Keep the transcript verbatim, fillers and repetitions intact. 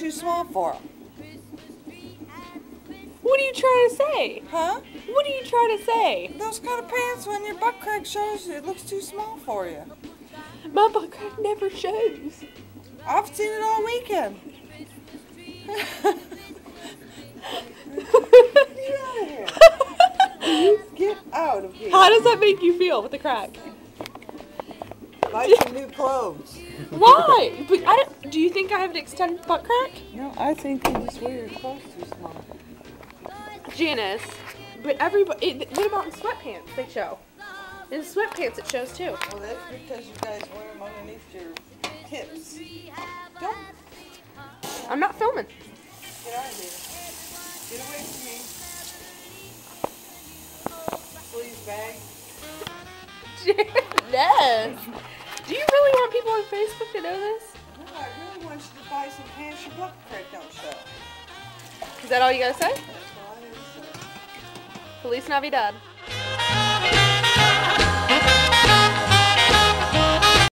too small for them. What are you trying to say? Huh? What are you trying to say? Those kind of pants, when your butt crack shows, it looks too small for you. My butt crack never shows. I've seen it all weekend. Get out of here. You get out of here. How does that make you feel with the crack? Buy some new clothes. Why? But I don't, do you think I have an extended butt crack? No, I think you just wear your clothes too small. Janice, but everybody, it, what about in sweatpants? They show. In sweatpants it shows too. Well, that's because you guys wear them underneath your hips. Don't. I'm not filming. Get out of here. Get away from me. Sleaze bag. Janice, do you really want people on Facebook to know this? No, I really want you to buy some pants your butt crack don't show. Is that all you gotta say? That's all I need to say. Feliz Navidad.